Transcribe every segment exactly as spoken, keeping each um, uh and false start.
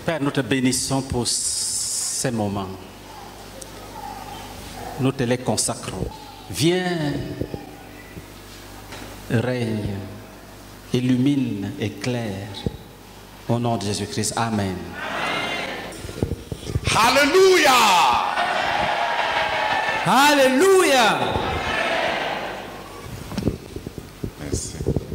Père, nous te bénissons pour ces moments. Nous te les consacrons. Viens, règne, illumine, éclaire. Au nom de Jésus-Christ. Amen. Hallelujah! Alléluia. Merci.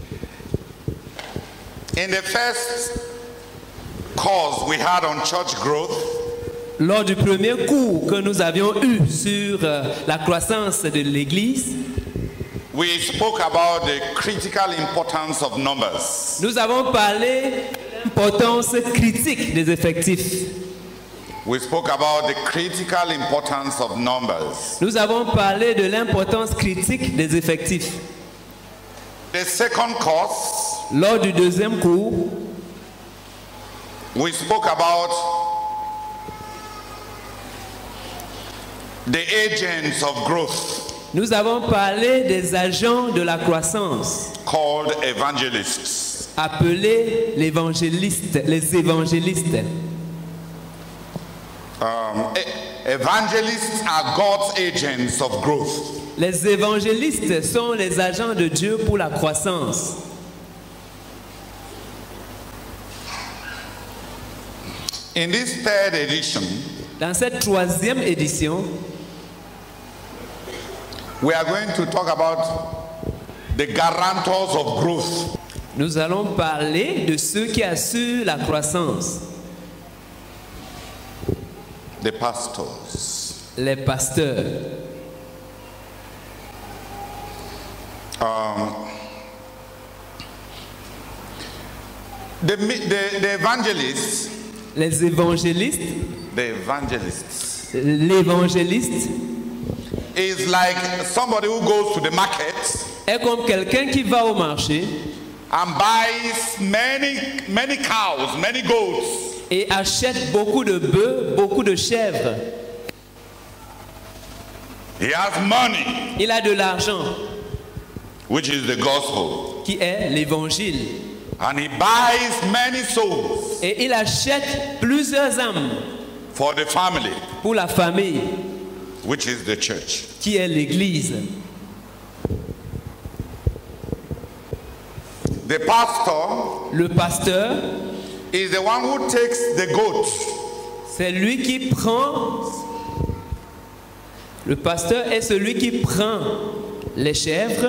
In the first course we had on church growth, Lors du premier cours que nous avions eu sur euh, la croissance de l'Église, we spoke about the critical importance of numbers. nous avons parlé de l'importance critique des effectifs. We spoke about the critical importance of numbers. Nous avons parlé de l'importance critique des effectifs. The second course, Lors du deuxième cours, we spoke about the agents of growth nous avons parlé des agents de la croissance, called evangelists. appelés l'évangéliste, les évangélistes. Um, e- evangelists are God's agents of growth. Les évangélistes sont les agents de Dieu pour la croissance. In this third edition, Dans cette troisième édition, we are going to talk about the guarantors of growth. nous allons parler de ceux qui assurent la croissance, The pastors. les pasteurs. The, the, the evangelists, Les évangélistes, the evangelists l'évangéliste is like somebody who goes to the market est comme quelqu'un qui va au marché and buys many, many cows, many goats, et achète beaucoup de bœufs, beaucoup de chèvres. he has money, Il a de l'argent, which is the gospel, qui est l'évangile. and he buys many souls Et il achète plusieurs âmes for the family, pour la famille, which is the church. qui est l'Église. The pastor Le pasteur, is the one who takes the goat c'est lui qui prend. Le pasteur est celui qui prend les chèvres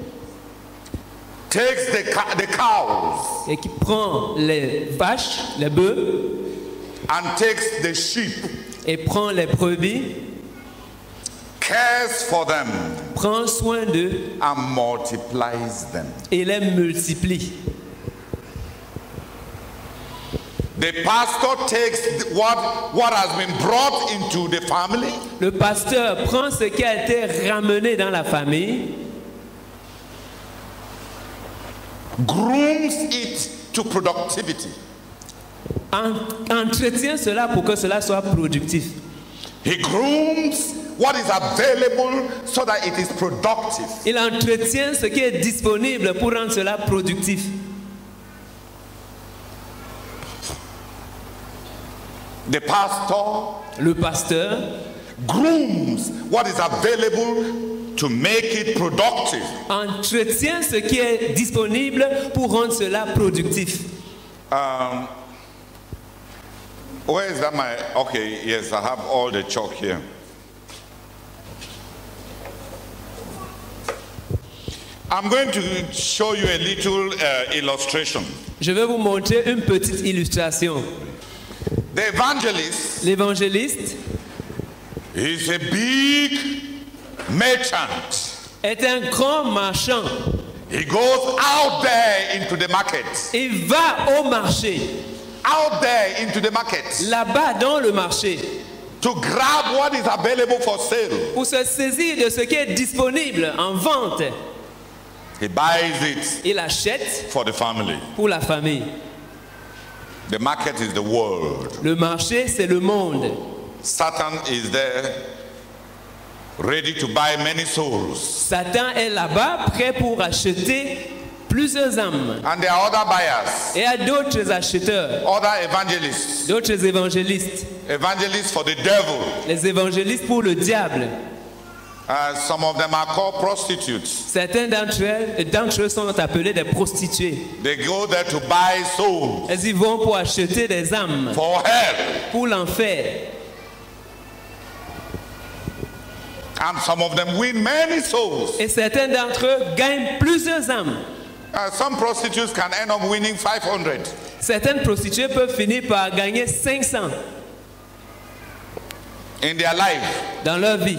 takes the, ca- the cows et qui prend les vaches, les bœufs, and takes the sheep, et prend les brebis, cares for them, prend soin d'eux and multiplies them. et les multiplie. The pastor takes what, what has been brought into the family Le pasteur prend ce qui a été ramené dans la famille, grooms it to productivity. en- entretient cela pour que cela soit productif. He grooms what is available so that it is productive. Il entretient ce qui est disponible pour rendre cela productif. The pastor Le pasteur grooms what is available to make it productive. entretient ce qui est disponible pour rendre cela productif. Um, where is that my, okay, yes, I have all the chalk here. I'm going to show you a little uh, illustration. Je vais vous montrer une petite illustration. The evangelist L'évangéliste is a big merchant. est un grand marchand. He goes out there into the market. Il va au marché, Out there into the market là-bas dans le marché, to grab what is available for sale. pour se saisir de ce qui est disponible en vente. He buys it Il achète for the family. pour la famille. The market is the world. Le marché, c'est le monde. Satan is there ready to buy many souls. Satan est là-bas, prêt pour acheter plusieurs âmes. And there are other buyers, Et à d'autres acheteurs, other evangelists, d'autres évangélistes. evangelists for the devil. Les évangélistes pour le diable. Uh, some of them are called prostitutes. Certains d'entre eux, d'entre eux sont appelés des prostituées. They go there to buy souls Elles y vont pour acheter des âmes for hell. pour l'enfer. And some of them win many souls. Et certains d'entre eux gagnent plusieurs âmes. Uh, some prostitutes can end up winning five hundred. Certaines prostituées peuvent finir par gagner cinq cents In their life. dans leur vie.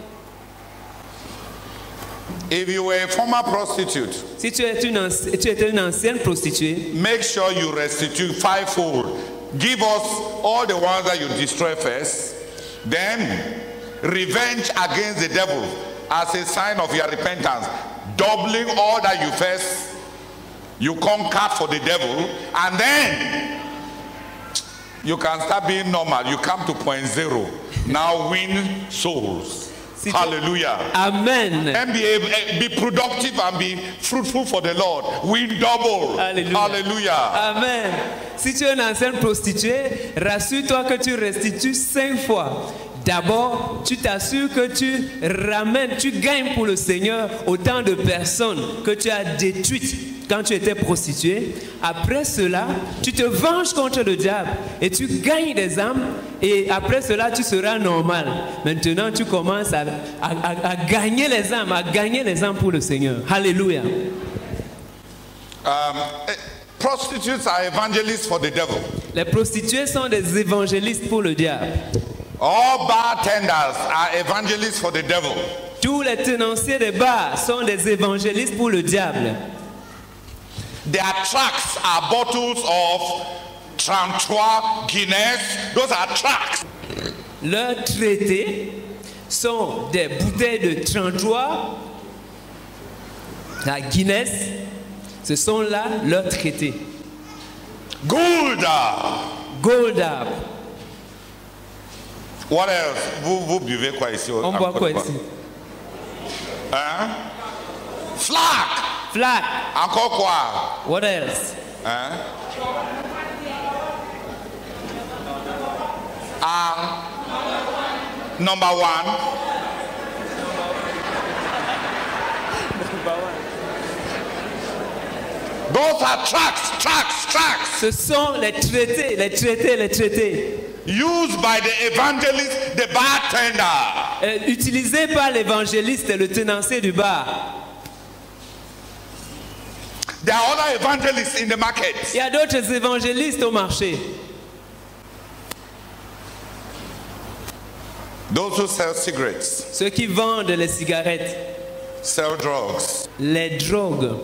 If you were a former prostitute, Si tu, es une anci- tu étais une ancienne prostituée, make sure you restitute fivefold. Give us all the ones that you destroy first. Then revenge against the devil as a sign of your repentance. Doubling all that you first you conquer for the devil, and then you can start being normal. You come to point zero. Now win souls. Si tu- Hallelujah. Amen. And be, able- be productive and be fruitful for the Lord. Win double. Alléluia. Hallelujah. Amen. Si tu es une ancienne prostituée, rassure-toi que tu restitues cinq fois. D'abord, tu t'assures que tu ramènes, tu gagnes pour le Seigneur autant de personnes que tu as détruites quand tu étais prostituée. Après cela, tu te venges contre le diable et tu gagnes des âmes. Et après cela, tu seras normal. Maintenant, tu commences à, à- à- à gagner les âmes, à gagner les âmes pour le Seigneur. Alléluia. Um, eh, prostitutes are evangelists for the devil. Les prostituées sont des évangélistes pour le diable. All bartenders are evangelists for the devil. Tous les tenanciers de bars sont des évangélistes pour le diable. Their tracts are bottles of trente-trois Guinness. Those are tracts. Leurs traités sont des bouteilles de trente-trois, la Guinness. Ce sont là leurs traités. Gouda. Goldar. What else? Vous, vous buvez quoi ici? au- On en boit Côte quoi d'Ivoire? ici? Hein? Flac. Flac. Encore quoi? What else? Hein? Ah. Number one. Those are tracts, tracts, tracts Ce sont les traités, les traités, les traités. used by the evangelist, the bartender. Euh, utilisés par l'évangéliste et le tenancier du bar. There are other evangelists in the market. Il y a d'autres évangélistes au marché. Those who sell cigarettes, Ceux qui vendent les cigarettes, sell drugs, les drogues.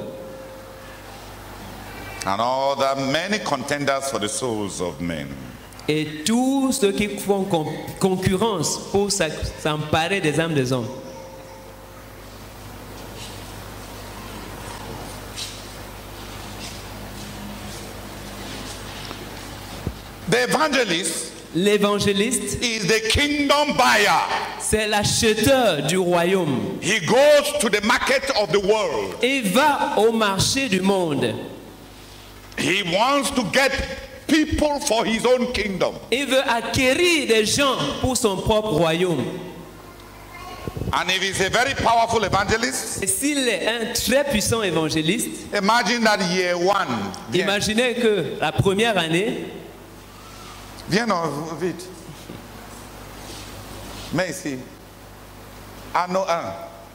and all the many contenders for the souls of men. Et tous ceux qui font con- concurrence pour s'a- s'emparer des âmes des hommes. The evangelist L'évangéliste, is the kingdom buyer. c'est l'acheteur du royaume. He goes to the market of the world. Et va au marché du monde. He wants to get people for his own kingdom. Il veut acquérir des gens pour son propre royaume. And if he's a very powerful evangelist, Et s'il est un très puissant évangéliste, imagine that year one. Viens, imaginez que la première année, viens non, vite. Mais ici, anneau un.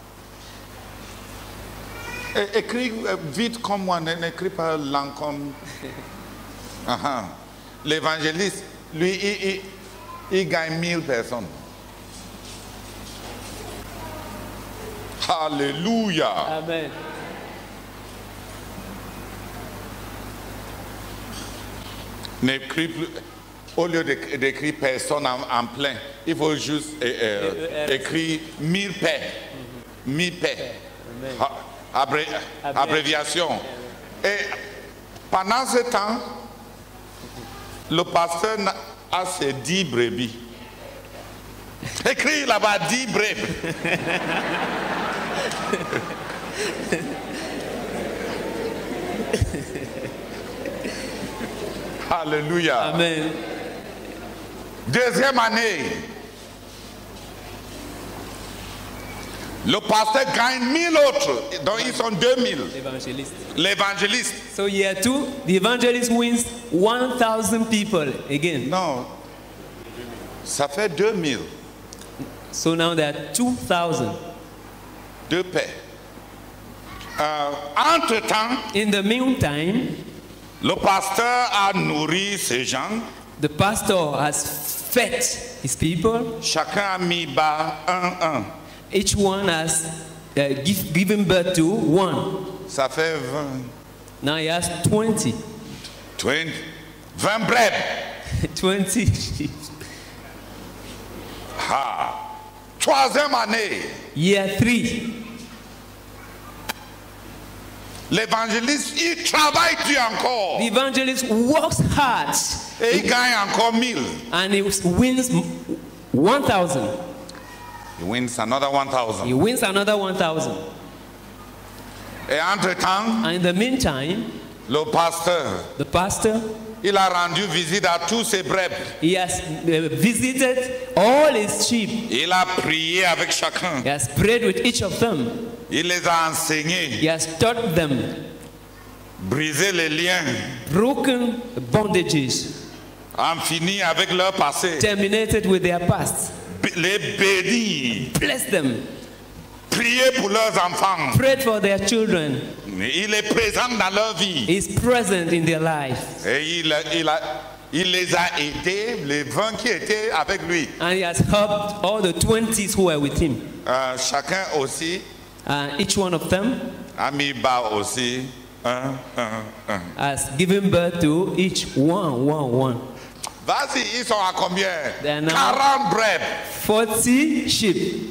É- Écris euh, vite comme moi, ne- n'écris pas lent comme. Ah-ah. L'évangéliste, lui, il, il- il gagne mille personnes. Alléluia. Amen. N'écris plus. Au lieu d'éc- d'écrire personne en, en plein, il faut juste euh, euh, écrire mille paix. Mille paix. Ah, abré- abréviation. Et pendant ce temps, le pasteur n'a- a ses dix brebis. Écris là-bas dix brebis. Alléluia. Amen. Deuxième année, le pasteur gagne mille autres, donc ils sont deux mille. L'évangéliste. L'évangéliste. So year two, the evangelist wins one thousand people again. Non, ça fait deux mille. So now there are two thousand. Deux paix. Euh, entre-temps, In the meantime, le pasteur a nourri ces gens. the pastor has fed his people. Chacun a mis bas un, un. Each one has uh, give, given birth to one. Ça fait vingt. Now he has twenty. vingt, vingt brebis. twenty sheep. Ah. Troisième année, Year three, l'évangéliste, il travaille Dieu encore. the evangelist works hard Et il gagne encore mille. and he wins one thousand. He wins another one He thousand. wins another one thousand. Et entre-temps, And in the meantime, le pasteur, the pastor, il a rendu visite à tous ses brebis. he has uh, visited all his sheep. Il a prié avec chacun. He has prayed with each of them. Il les a enseignés, He has taught them, brisé les liens, broken bondages, en fini avec leur passé, terminated with their past, les bénis, blessed them, prié pour leurs enfants. prayed for their children. Il est présent dans leur vie. He's present in their life. Et il, il, a, il les a aidés, les vingt qui étaient avec lui. And he has helped all the twenties who were with him. Euh, chacun aussi And each one of them a mis bas aussi. Un, un, un. has given birth to each one, one, one. Vas-y, ils sont à combien? They are now- quarante brebis. forty sheep.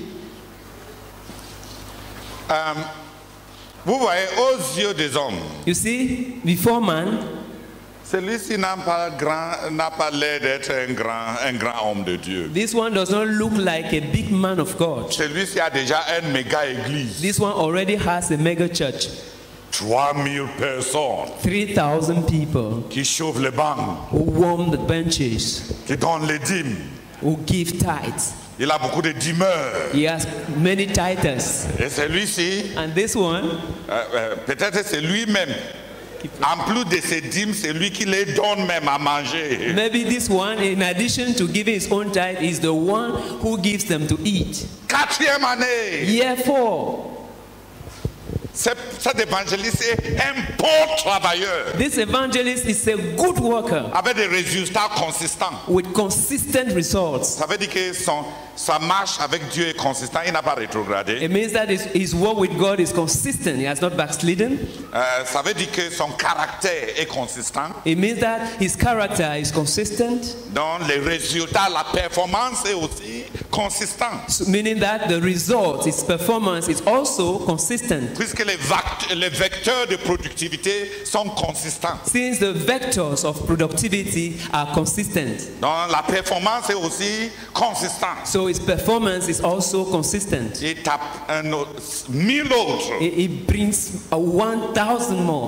Euh, vous voyez, aux yeux des hommes, You see, before man, celui-ci n'a pas, grand- n'a pas l'air d'être un grand, un grand homme de Dieu. this one does not look like a big man of God. Celui-ci a déjà une méga église. This one already has a mega church. trois mille personnes three thousand people qui chauffent les bancs, who warm the benches, qui donnent les dîmes. who give tithes. Il a beaucoup de dîmeurs. He has many titles. Et celui-ci, And this one, euh, euh, peut-être c'est lui-même. En plus de ses dîmes, c'est lui qui les donne même à manger. maybe this one, in addition to giving his own tithe, is the one who gives them to eat. Quatrième année, Year four, cet cet évangéliste est un bon travailleur this evangelist is a good worker avec des résultats consistants. with consistent results. Ça veut dire que son, sa marche avec Dieu est consistant. Il n'a pas rétrogradé. It means that his, his work with God is consistent. He has not backslidden. Euh, ça veut dire que son caractère est consistant. It means that his character is consistent, Donc les résultats, la performance est aussi consistante. so meaning that the result, his performance is also consistent. Puisque les, vact- les vecteurs de productivité sont consistants. Since the vectors of productivity are consistent, Donc la performance est aussi consistante. so his performance is also consistent. Il tape un autre, mille autres. It, it brings a one thousand more.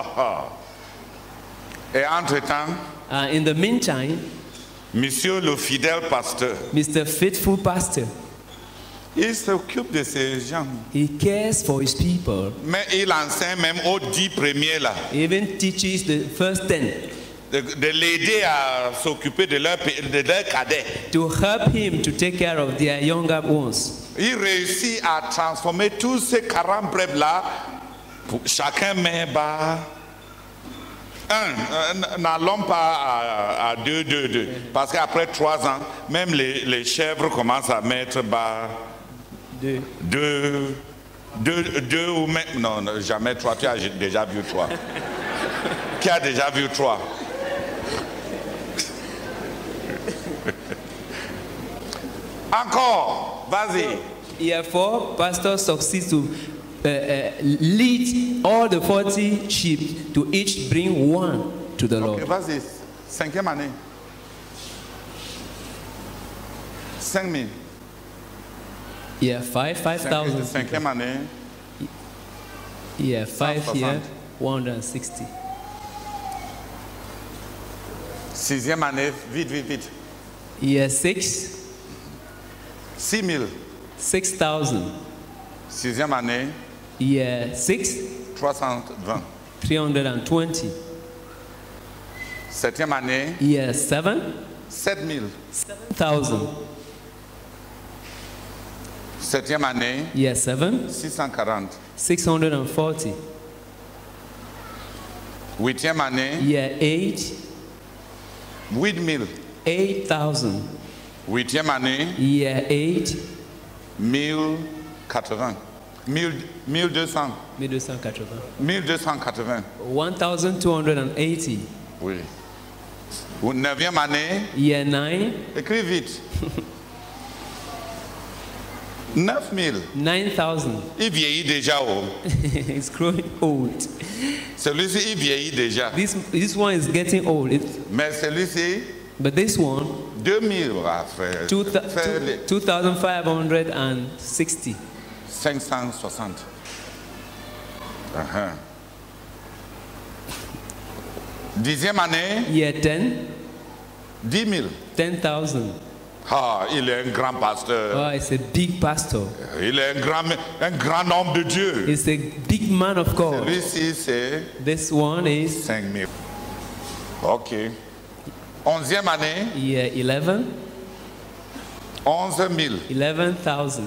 Et entre-temps, Uh, in the meantime, monsieur le fidèle pasteur, Mister Faithful Pastor, il s'occupe de ces gens. he cares for his people. Mais il enseigne même aux dix premiers là, He even teaches the first ten de, de l'aider à s'occuper de leurs de leur cadets. to help him to take care of their younger ones. Il réussit à transformer tous ces quarante brèves là, pour chacun met bas un, n'allons pas à, à deux, deux, deux. Parce qu'après trois ans, même les, les chèvres commencent à mettre bas Deux. deux, deux, deux ou même, non, non, jamais trois, tu as déjà vu trois. Qui a déjà vu trois? Encore, vas-y. Therefore, pastor succeeds to uh, uh, lead all the forty sheep to each bring one to the Ok, Lord. vas-y. Cinquième année. Cinq mille. Yeah, five, five thousand. Cinquième année. Yeah, five soixante. here, one hundred and sixty. Sixième année, vite, vite, vite. Year six, Six mille. six thousand. Sixième année, Year six, trois cent vingt. three hundred twenty. Septième année, Year seven, sept mille. seven thousand. Septième année, Year seven, six cent quarante. six hundred forty. Huitième année, Year eight, huit mille. eight thousand. Huitième année, Year eight, mille quatre-vingts. Mille, mille deux cents. mille deux cent quatre-vingts. Mille deux cent quatre-vingts. one thousand two hundred eighty. Oui. Ou neuvième année, Year nine, écris vite. Neuf mille. nine thousand. Il vieillit déjà. Oh. It's growing old. Celui-ci, il vieillit déjà. This, this one is getting old. It, Mais celui-ci, but this one, deux mille, va faire. two, thou- faire two, les two thousand five hundred sixty. cinq cent soixante. Uh-huh. Dixième année, Year ten, dix mille. ten thousand. Ah, il est un grand pasteur. Oh, it's a big pastor. Il est un grand, un grand homme de Dieu. It's a big man of God. Celui-ci, c'est This one is cinq mille. Ok. Onzième année, year eleven, onze mille. eleven thousand.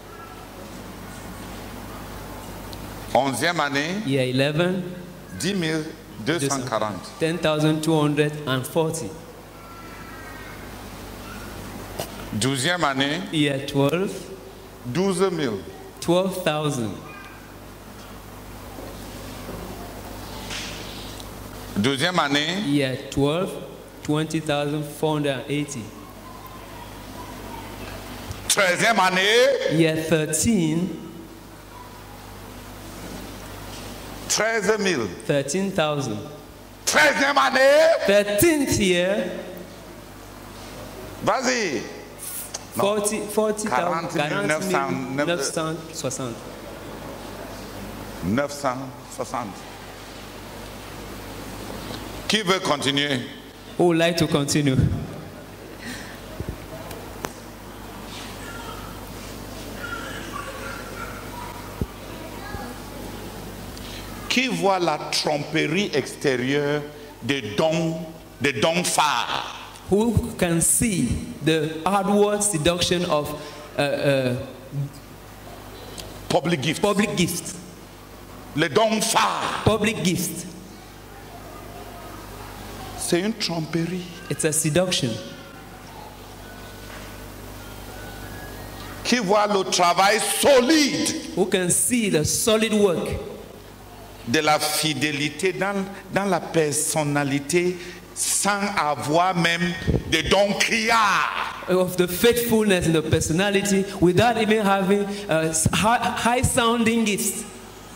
Onzième année, Year eleven, dix mille deux cent quarante. ten thousand two hundred forty. Douzième année, Year twelve, douze mille. twelve thousand. Deuxième année, Year twelve, twenty thousand four hundred eighty. treizième année, Year thirteen, treize mille. thirteen thousand. Treizième année, thirteenth year, vas-y. forty, forty quarante thousand. mille neuf cents, neuf cent soixante. neuf cent soixante. Qui veut continuer? Who would like to continue? Qui voit la tromperie extérieure des dons, des dons phares? Who can see the outward seduction of uh, uh, Public gift. public gifts? Les dons phares. Public gifts. C'est une tromperie. It's a seduction. Qui voit le travail solide Who can see the solid work de la fidélité dans, dans la personnalité sans avoir même des dons criards. of the faithfulness in the personality without even having uh, high sounding gifts?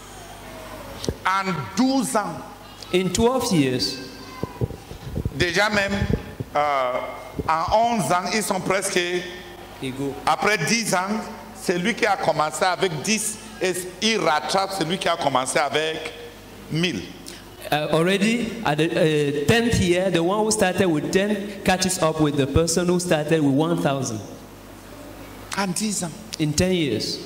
En douze ans, In twelve years, déjà même euh, en onze ans, ils sont presque, they go. après dix ans, c'est lui qui a commencé avec dix et il rattrape celui qui a commencé avec mille. Uh, already at the uh, tenth year, the one who started with ten catches up with the person who started with one thousand En dix ans. in ten years.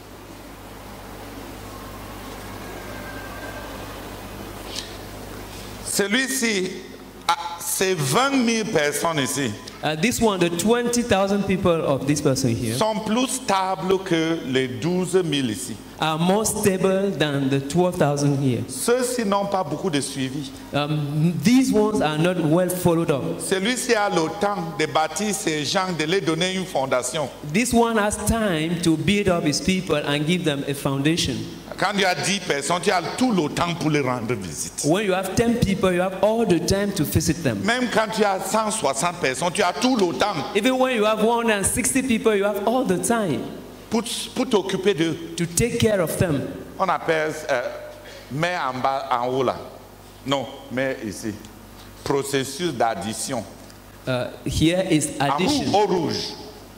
Celui-ci, ah, c'est vingt mille personnes ici, Uh, this one, the twenty thousand people of this person here, sont plus stables que les douze mille ici. are more stable than the twelve thousand here. Ceux-ci n'ont pas beaucoup de suivi. Um, these ones are not well followed up. Celui-ci a le temps de bâtir ces gens, de les donner une fondation. This one has time to build up his people and give them a foundation. Quand tu as dix personnes, tu as tout le temps pour les rendre visite. When you have ten people, you have all the time to visit them. Même quand tu as cent soixante personnes, tu as tout le temps Even when you have one hundred sixty people, you have all the time pour, pour t'occuper d'eux. to take care of them. On appelle, euh, mets en bas, en haut là. Non, mets ici. Processus d'addition. Uh, here is En rouge, addition. au rouge.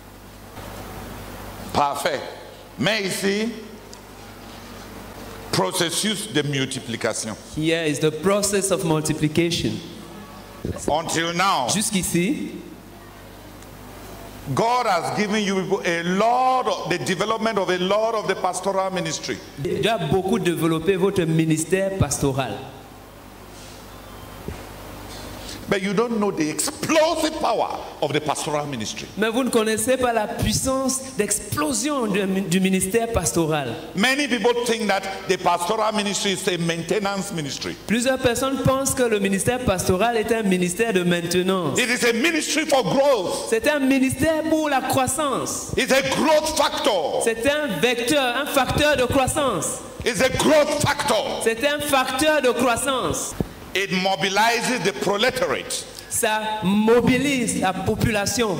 Parfait. Mets ici. Processus de multiplication. Here is the process of multiplication. Until now, Jusqu'ici, God has given you people a lot of the development of a lot of the pastoral ministry. Dieu a beaucoup développé votre ministère pastoral. But you don't know the explosive power of the pastoral ministry. Mais vous ne connaissez pas la puissance d'explosion du, du ministère pastoral. Many people think that the pastoral ministry is a maintenance ministry. Plusieurs personnes pensent que le ministère pastoral est un ministère de maintenance. It is a ministry for growth. C'est un ministère pour la croissance. It's a growth factor. C'est un vecteur, un facteur de croissance. It's a growth factor. C'est un facteur de croissance. It mobilizes the proletariat. Ça mobilise la population.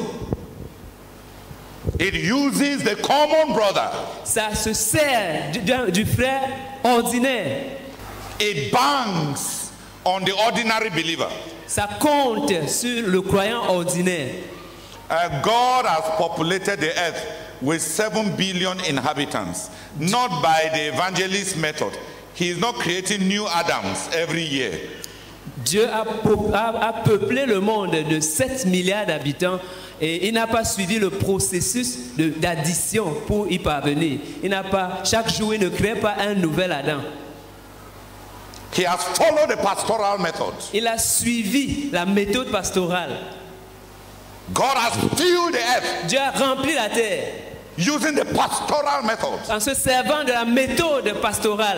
It uses the common brother. Ça se sert du, du, du frère ordinaire. It bangs on the ordinary believer. Ça compte sur le croyant ordinaire. Uh, God has populated the earth with seven billion inhabitants, not by the evangelist method. He is not creating new Adams every year. Dieu a, a, a peuplé le monde de sept milliards d'habitants et il n'a pas suivi le processus d'addition pour y parvenir. Il n'a pas, chaque jour, il ne crée pas un nouvel Adam. He has followed the pastoral method. Il a suivi la méthode pastorale. God has filled the earth. Dieu a rempli la terre. Using the pastoral method. En se servant de la méthode pastorale.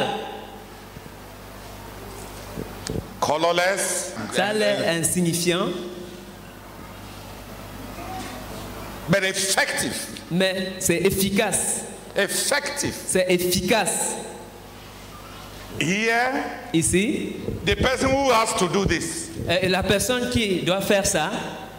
Colorless. Ça a l'air insignifiant. But effective. Mais c'est efficace. Effective. C'est efficace. Here, ici, the person who has to do this, et la personne qui doit faire ça,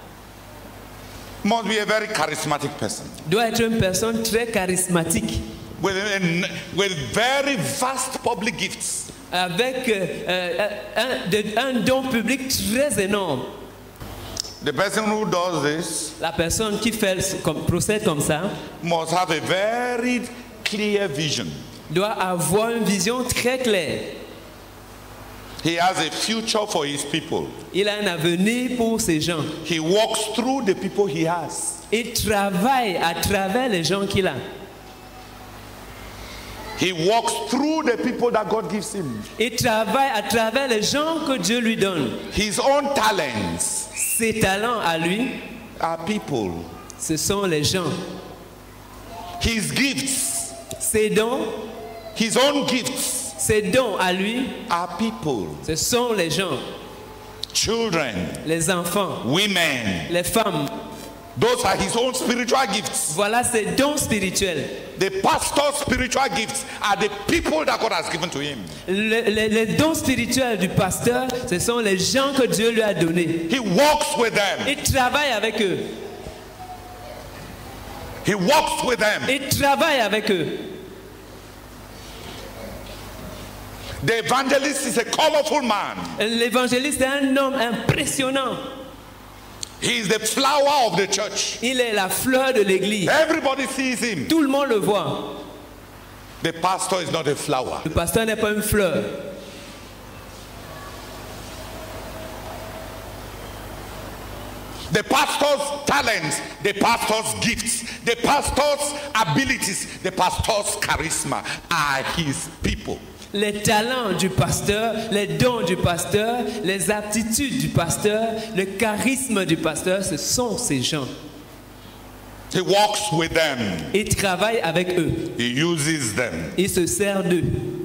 must be a very charismatic person. Doit être une personne très charismatique. With, with very vast public gifts. Avec euh, un, de, un don public très énorme. The person who does this, la personne qui fait, comme, procède comme ça, must have a very clear vision. Doit avoir une vision très claire. He has a future for his people. Il a un avenir pour ses gens. He walks through the people he has. Il travaille à travers les gens qu'il a. He walks through the people that God gives him. Il travaille à travers les gens que Dieu lui donne. His own talents. Ses talents à lui are people. Ce sont les gens. His gifts. Ses dons. His own gifts. Ses dons à lui are people. Ce sont les gens. Children. Les enfants. Women. Les femmes. Those are his own spiritual gifts. Voilà ses dons spirituels. The pastor's spiritual gifts are the people that God has given to him. Les, les, les dons spirituels du pasteur, ce sont les gens que Dieu lui a donnés. He walks with them. Il travaille avec eux. He walks with them. Il travaille avec eux. The evangelist is a colorful man. L'évangéliste est un homme impressionnant. He is the flower of the church. Il est la fleur de l'église. Everybody sees him. Tout le monde le voit. The pastor is not a flower. Le pasteur n'est pas une fleur. The pastor's talents, the pastor's gifts, the pastor's abilities, the pastor's charisma are his people. Les talents du pasteur, les dons du pasteur, les aptitudes du pasteur, le charisme du pasteur, ce sont ces gens. He walks with them. Il travaille avec eux. He uses them. Il se sert d'eux.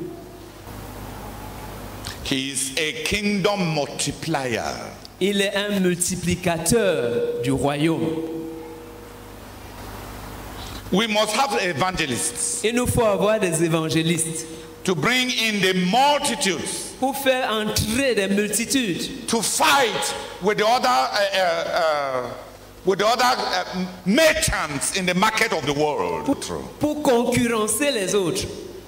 He is a kingdom multiplier. Il est un multiplicateur du royaume. We must have evangelists. Il nous faut avoir des évangélistes. To bring in the multitudes. Pour faire entrer des multitudes. To fight with the other, uh, uh, with the other uh, merchants in the market of the world. Pour, pour concurrencer les autres.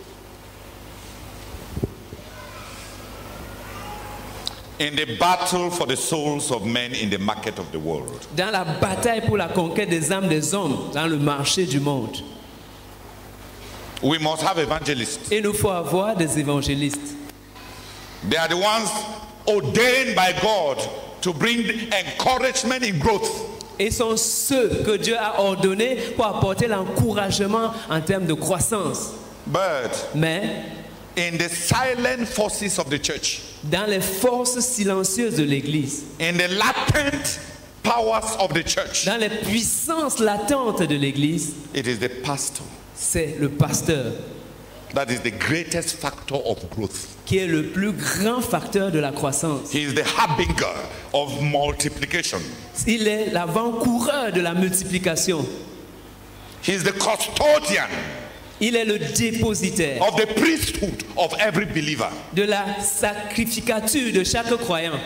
In the battle for the souls of men in the market of the world. Dans la bataille pour la conquête des âmes des hommes dans le marché du monde. We must have evangelists. Il nous faut avoir des évangélistes. They are the ones ordained by God to bring encouragement in growth. Et sont ceux que Dieu a ordonnés pour apporter l'encouragement en termes de croissance. But Mais in the silent forces of the church, dans les forces silencieuses de l'Église, in the latent powers of the church, dans les puissances latentes de l'Église, it is the pastor c'est le pasteur that is the greatest factor of growth. qui est le plus grand facteur de la croissance. He is the harbinger of multiplication. Il est l'avant-coureur de la multiplication. He is the custodian Il est le dépositaire of the priesthood of every believer. de la sacrificature de chaque croyant.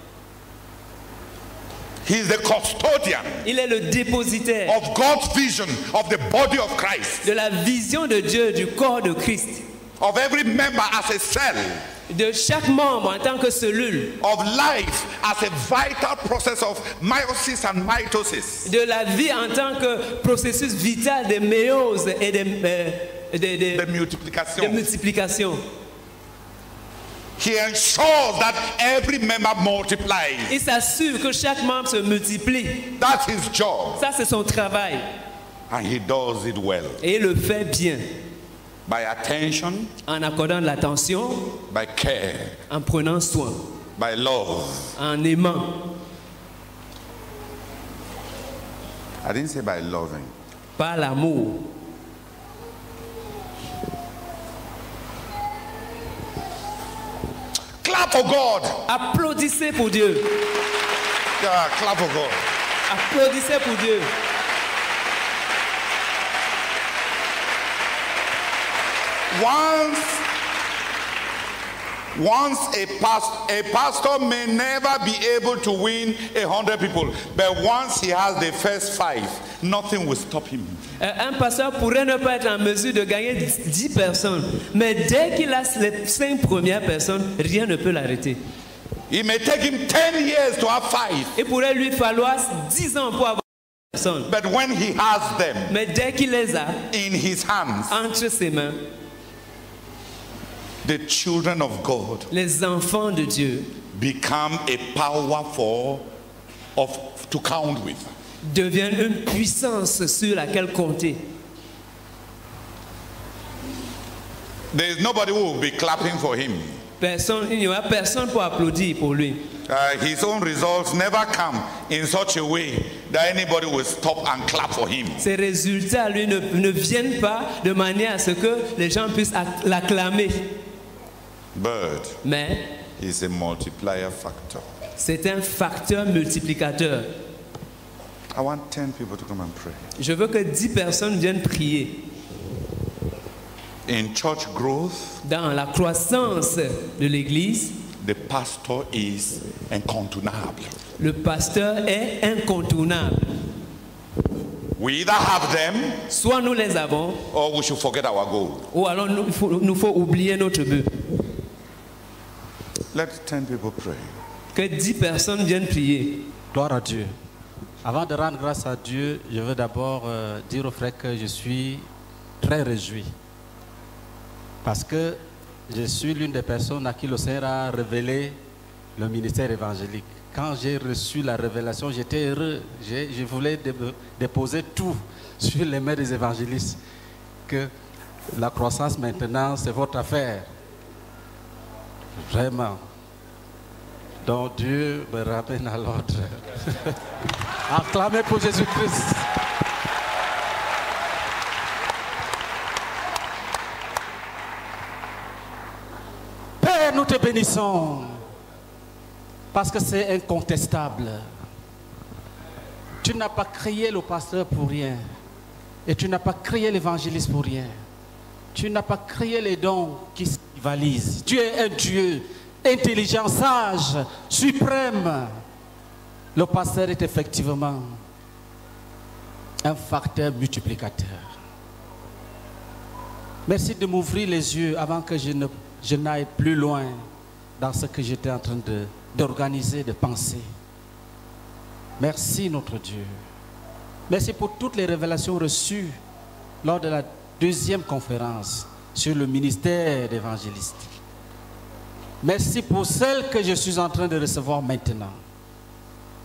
He is the custodian Il est le dépositaire of God's vision of the body of Christ, de la vision de Dieu du corps de Christ, of every member as a cell, de chaque membre en tant que cellule, of life as a vital process of meiosis and mitosis. de la vie en tant que processus vital de méiose et de, euh, de, de- The de multiplication. multiplication. He ensures that every member multiplies. Il s'assure que chaque membre se multiplie. That's his job. Ça, c'est son travail. And he does it well. Et il le fait bien, By attention, en accordant de l'attention, by care, en prenant soin, by love. en aimant. I didn't say by loving. Par l'amour. Clap for God. Applaudissez pour Dieu. Yeah, clap for God. Applaudissez pour Dieu. Once, once a, past, a pastor may never be able to win a hundred people, but once he has the first five, nothing will stop him. Euh, Un pasteur pourrait ne pas être en mesure de gagner dix personnes, mais dès qu'il a les cinq premières personnes, rien ne peut l'arrêter. It may take him ten years to have five, Il pourrait lui falloir dix ans pour avoir dix personnes, but when he has them mais dès qu'il les a in his hands, entre ses mains, the children of God les enfants de Dieu become a power for of to count with. deviennent une puissance sur laquelle compter. There is nobody who will be clapping for him. Personne, il n'y aura personne pour applaudir pour lui. Uh, his own results never come in such a way that anybody will stop and clap for him. Ses résultats, lui, ne, ne viennent pas de manière à ce que les gens puissent acc- l'acclamer. But Mais he's a multiplier factor. c'est un facteur multiplicateur. I want ten people to come and pray. Je veux que dix personnes viennent prier. In church growth, Dans la croissance de l'Église, the pastor is incontournable. le pasteur est incontournable. We either have them Soit nous les avons, or we should forget our goal. ou alors nous il faut, nous faut oublier notre but. Let ten people pray. Que dix personnes viennent prier. Gloire à Dieu. Avant de rendre grâce à Dieu, je veux d'abord euh, dire aux frères que je suis très réjoui. Parce que je suis l'une des personnes à qui le Seigneur a révélé le ministère évangélique. Quand j'ai reçu la révélation, j'étais heureux. J'ai- Je voulais dé- déposer tout sur les mains des évangélistes. Que la croissance maintenant, c'est votre affaire. Vraiment. Donc Dieu me ramène à l'ordre. Acclamez pour Jésus-Christ. Père, nous te bénissons parce que c'est incontestable. Tu n'as pas créé le pasteur pour rien et tu n'as pas créé l'évangéliste pour rien. Tu n'as pas créé les dons qui se rivalisent. Tu es un Dieu intelligent, sage, suprême. Le pasteur est effectivement un facteur multiplicateur. Merci de m'ouvrir les yeux avant que je ne, je n'aille plus loin dans ce que j'étais en train de, d'organiser, de penser. Merci notre Dieu. Merci pour toutes les révélations reçues lors de la deuxième conférence sur le ministère d'évangéliste. Merci pour celle que je suis en train de recevoir maintenant.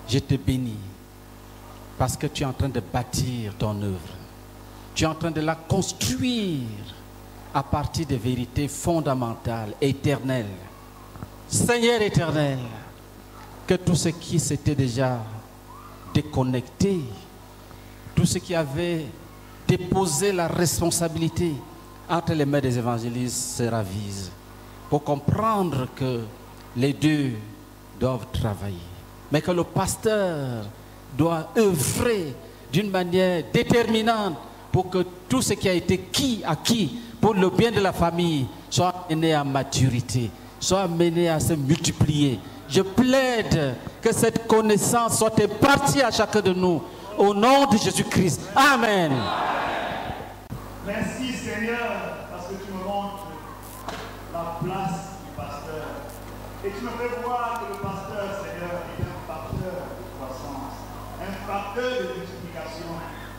je te bénis parce que tu es en train de bâtir ton œuvre. Tu es en train de la construire à partir des vérités fondamentales, éternelles. Seigneur éternel, que tout ce qui s'était déjà déconnecté, tout ce qui avait déposé la responsabilité entre les mains des évangélistes se ravise pour comprendre que les deux doivent travailler, mais que le pasteur doit œuvrer d'une manière déterminante pour que tout ce qui a été qui, acquis pour le bien de la famille soit amené à maturité, soit amené à se multiplier. Je plaide que cette connaissance soit impartie à chacun de nous au nom de Jésus-Christ. Amen. Merci Seigneur parce que tu me montres la place du pasteur. Et tu me fais voir que le pasteur, Seigneur, est un facteur de croissance, un facteur de multiplication.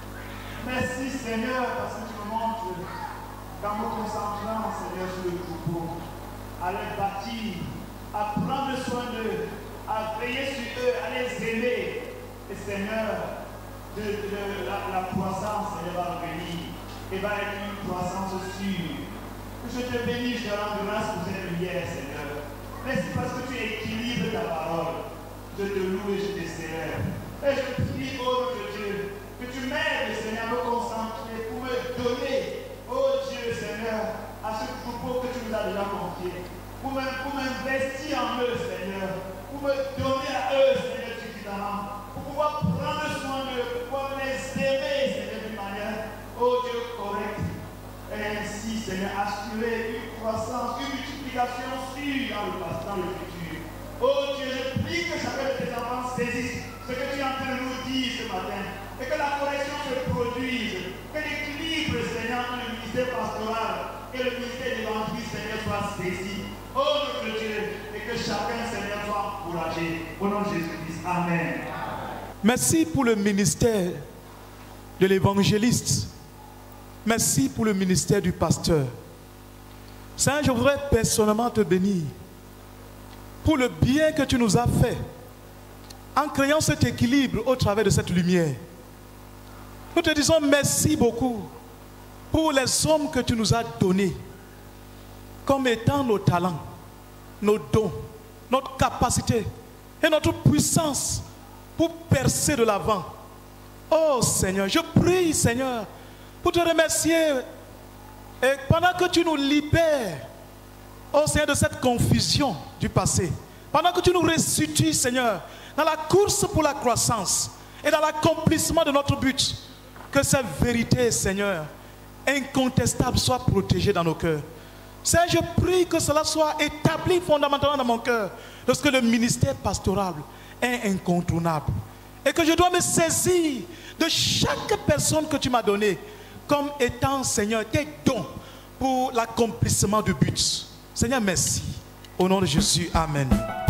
Merci Seigneur parce que tu me montres qu'en me concentrant, Seigneur, sur le troupeau, à les bâtir, à prendre soin d'eux, à veiller sur eux, à les aimer. Et Seigneur, de, de, la, la croissance, Seigneur, va venir et va être une croissance sûre. Je te bénis, je te rends grâce pour cette lumière, Seigneur. Merci parce que tu équilibres ta parole. Je te loue et je te célèbre. Et je prie, oh notre Dieu, que tu m'aides, Seigneur, à me concentrer pour me donner, oh Dieu, Seigneur, à ce troupeau que tu nous as déjà confié. Pour m'investir en eux, Seigneur. Pour me donner à eux, Seigneur, suffisamment. Pour pouvoir prendre soin d'eux, pour pouvoir les aimer, Seigneur, d'une manière, oh Dieu, correcte. Et ainsi, Seigneur, assurer une croissance, une multiplication sûre dans le passé, dans le futur. Oh Dieu, je prie que chacun de tes enfants saisisse ce que tu es en train de nous dire ce matin. Et que la correction se produise. Que l'équilibre, Seigneur, entre le ministère pastoral et le ministère d'évangile, Seigneur, soit saisi. Oh notre Dieu, et que chacun, Seigneur, soit encouragé. Au nom de Jésus-Christ. Amen. Merci pour le ministère de l'évangéliste. Merci pour le ministère du pasteur. Seigneur, je voudrais personnellement te bénir pour le bien que tu nous as fait en créant cet équilibre au travers de cette lumière. Nous te disons merci beaucoup pour les hommes que tu nous as donnés comme étant nos talents, nos dons, notre capacité et notre puissance pour percer de l'avant. Oh Seigneur, je prie Seigneur pour te remercier et pendant que tu nous libères, oh Seigneur, de cette confusion du passé, pendant que tu nous restitues Seigneur dans la course pour la croissance et dans l'accomplissement de notre but, que cette vérité Seigneur incontestable soit protégée dans nos cœurs. Seigneur, je prie que cela soit établi fondamentalement dans mon cœur, lorsque le ministère pastoral est incontournable. Et que je dois me saisir de chaque personne que tu m'as donnée comme étant, Seigneur, tes dons pour l'accomplissement du but. Seigneur, merci. Au nom de Jésus, amen.